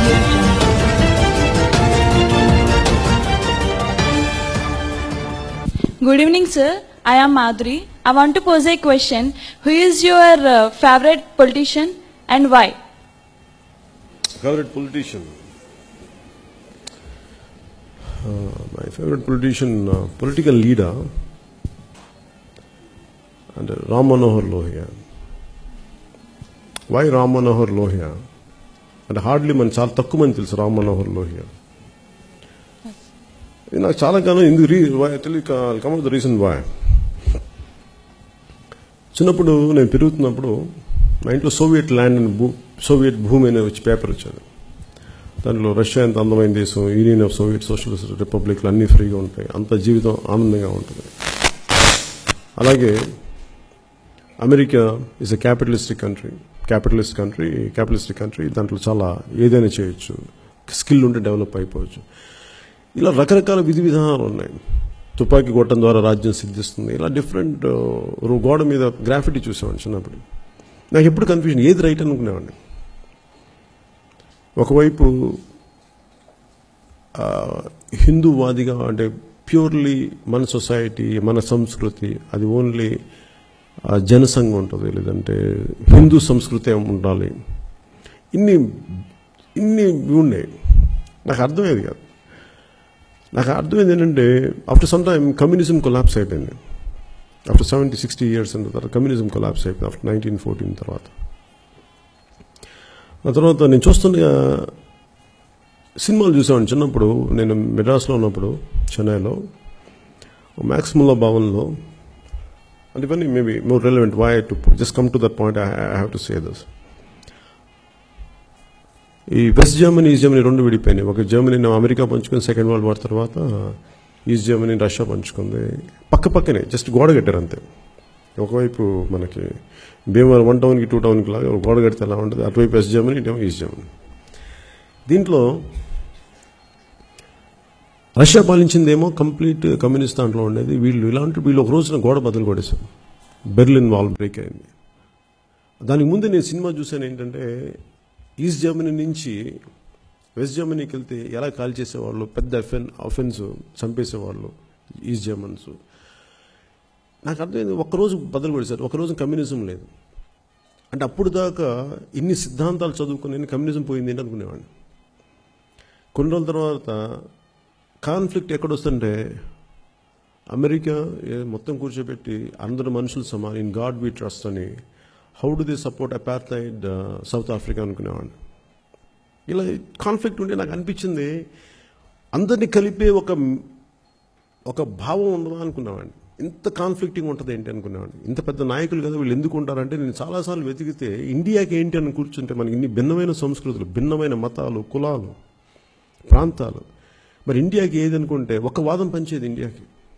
Audio Jungle. Good evening, sir. I am Madhuri. I want to pose a question. Who is your favorite politician and why? Favorite politician? My favorite politician, political leader, and Ram Manohar Lohia. Why Ram Manohar Lohia? And hardly man చాలా తక్కువ మంది తెలుసు రామ్ మనోహర్ లోహియా. నాకు చాలా కాలం ఎందుకు come the reason why. చిన్నప్పుడు నేను పెరుగుతున్నప్పుడు మా ఇంట్లో సోవియట్ ల్యాండ్ అండ్ సోవియట్ భూమి అనే వచ్చి పేపర్ వచ్చేది. దాంట్లో రష్యా ఎంత అందమైన దేశం, యూనియన్ ఆఫ్ సోవియట్ సోషలిస్ట్ రిపబ్లిక్లు అన్నీ ఫ్రీగా ఉంటాయి, అంత జీవితం ఆనందంగా ఉంటుంది. అలాగే America is a capitalistic country, దాంట్లో చాలా ఏదైనా చేయొచ్చు, స్కిల్ ఉంటే డెవలప్ అయిపోవచ్చు. ఇలా రకరకాల విధి విధానాలు ఉన్నాయి. తుపాకీ కొట్టడం ద్వారా రాజ్యం సిద్ధిస్తుంది, ఇలా డిఫరెంట్. గోడ మీద గ్రాఫిటీ చూసేవాడిని చిన్నప్పుడు. నాకు ఎప్పుడు కన్ఫ్యూజన్, ఏది రైట్ అనుకునేవాడిని. ఒకవైపు హిందూవాదిగా, అంటే ప్యూర్లీ మన సొసైటీ, మన సంస్కృతి, అది ఓన్లీ జనసంఘం ఉంటుంది, లేదంటే హిందూ సంస్కృతి ఉండాలి, ఇన్ని ఉన్నాయి. నాకు అర్థమయ్యేది కాదు. నాకు అర్థమైంది ఏంటంటే after some time communism collapse అయిపోయింది. ఆఫ్టర్ 70-60 years అయిన తర్వాత కమ్యూనిజం కొలాప్స్ అయిపోయింది. ఆఫ్టర్ 1914 తర్వాత. ఆ తర్వాత నేను చూస్తున్న సినిమాలు చూసేవాడిని. చిన్నప్పుడు నేను మెడ్రాస్లో ఉన్నప్పుడు, చెన్నైలో మ్యాక్స్ ముల్లా భవన్లో, and even maybe more relevant, why to just come to that point, I have to say this. ఈ వెస్ట్ జర్మనీ, ఈస్ట్ జర్మనీ రెండు విడిపోయినాయి. ఒక జర్మనీ అమెరికా పంచుకుంది సెకండ్ వరల్డ్ వార్ తర్వాత, ఈస్ట్ జర్మనీ రష్యా పంచుకుంది. పక్కనే జస్ట్ గోడ కట్టారు అంతే. ఒకవైపు మనకి భీమవరం 1 టౌన్కి 2 టౌన్కి లాగా గోడ కడితే ఎలా ఉంటుంది, అటువైపు వెస్ట్ జర్మనీ, ఇటేమో ఈస్ట్ జర్మనీ. దీంట్లో రష్యా పాలించిందేమో కంప్లీట్ కమ్యూనిస్ట్ దాంట్లో ఉండేది. వీళ్ళు ఒక రోజున గోడ బదులు కొట్టేశారు. బెర్లిన్ వాల్ బ్రేక్ అయింది. దానికి ముందే నేను సినిమా చూశాను ఏంటంటే, ఈస్ట్ జర్మనీ నుంచి వెస్ట్ జర్మనీకి వెళ్తే ఎలా కాల్ చేసేవాళ్ళు, పెద్ద అఫెన్స్ చంపేసేవాళ్ళు ఈస్ట్ జర్మన్స్. నాకు అర్థమైంది, ఒక్కరోజు బదులు కొట్టేశారు, ఒకరోజు కమ్యూనిజం లేదు. అంటే అప్పుడు దాకా ఇన్ని సిద్ధాంతాలు చదువుకుని కమ్యూనిజం పోయింది ఏంటి అనుకునేవాడిని. కొన్ని రోజుల తర్వాత కాన్ఫ్లిక్ట్ ఎక్కడొస్తుంటే, అమెరికా మొత్తం కూర్చోబెట్టి అందరు మనుషులు సమానం, ఇన్ గాడ్ వి ట్రస్ట్ అని, how do they support apartheid South Africa అనుకునేవాడిని. ఇలా కాన్ఫ్లిక్ట్ ఉంటే నాకు అనిపించింది, అందరినీ కలిపే ఒక భావం ఉండదా అనుకునేవాడిని. ఇంత కాన్ఫ్లిక్టింగ్ ఉంటుంది ఏంటి అనుకునేవాడిని. ఇంత పెద్ద నాయకులు కదా వీళ్ళు ఎందుకు ఉంటారంటే, నేను చాలాసార్లు వెతికితే ఇండియాకి ఏంటి అని కూర్చుంటే మనకి ఇన్ని భిన్నమైన సంస్కృతులు, భిన్నమైన మతాలు, కులాలు, ప్రాంతాలు. మరి ఇండియాకి ఏది అనుకుంటే ఒక వాదం పంచేది ఇండియాకి.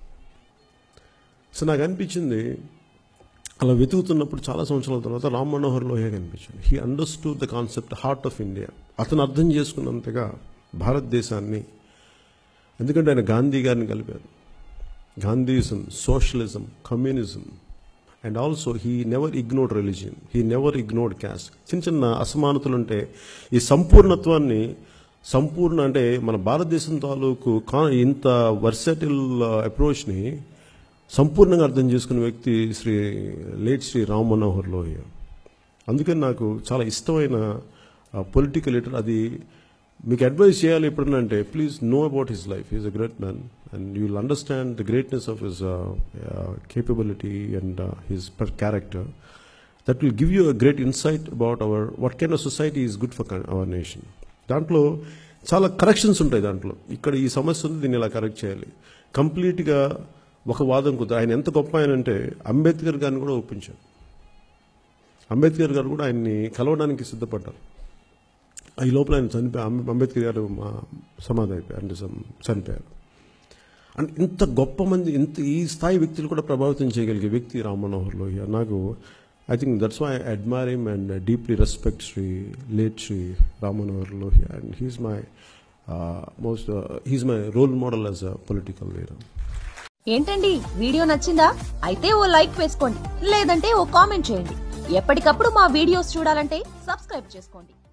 సో నాకు అనిపించింది, అలా వెతుకుతున్నప్పుడు చాలా సంవత్సరాల తర్వాత రామ్ మనోహర్ లోహియా కనిపించింది. He understood the concept heart of India. అతను అర్థం చేసుకున్నంతగా భారతదేశాన్ని, ఎందుకంటే ఆయన గాంధీ గారిని కలిపారు. Gandhism, socialism, communism, and also he never ignored religion, he never ignored caste. చిన్న అసమానతలు ఉంటే ఈ సంపూర్ణత్వాన్ని, అంటే మన భారతదేశం తాలూకు ఇంత వర్సటైల్ అప్రోచ్ని సంపూర్ణంగా అర్థం చేసుకున్న వ్యక్తి లేట్ శ్రీ రామ్ మనోహర్ లోహియా. అందుకని నాకు చాలా ఇష్టమైన పొలిటికల్ లీడర్. అది మీకు అడ్వైస్ చేయాలి ఎప్పుడన్నా అంటే, please know about his life. He is a great man and you will understand the greatness of his capability and his character. That will give you a great insight about what kind of society is good for our nation. దాంట్లో చాలా corrections ఉంటాయి. దాంట్లో ఇక్కడ ఈ సమస్య ఉంది, దీన్ని ఇలా కరెక్ట్ చేయాలి. కంప్లీట్గా ఒక వాదం కుదరదు. ఆయన ఎంత గొప్ప ఆయన అంటే, అంబేద్కర్ గారిని కూడా ఒప్పించారు. అంబేద్కర్ గారు కూడా ఆయన్ని కలవడానికి సిద్ధపడ్డారు. ఈ లోపల ఆయన అంబేద్కర్ గారు సమాధి అయిపోయారు, అంటే చనిపోయారు. అంటే ఇంత గొప్ప మంది, ఈ స్థాయి వ్యక్తులు కూడా ప్రభావితం చేయగలిగే వ్యక్తి రామ్ మనోహర్ లోహియా. నాకు I think that's why I admire him and deeply respect late Sri Ram Manohar Lohia, and he's my role model as a political leader. ఏంటండి వీడియో నచ్చిందా? అయితే ఓ లైక్ వేసుకోండి, లేదంటే ఓ కామెంట్ చేయండి. ఎప్పటికప్పుడు మా వీడియోస్ చూడాలంటే సబ్స్క్రైబ్ చేసుకోండి.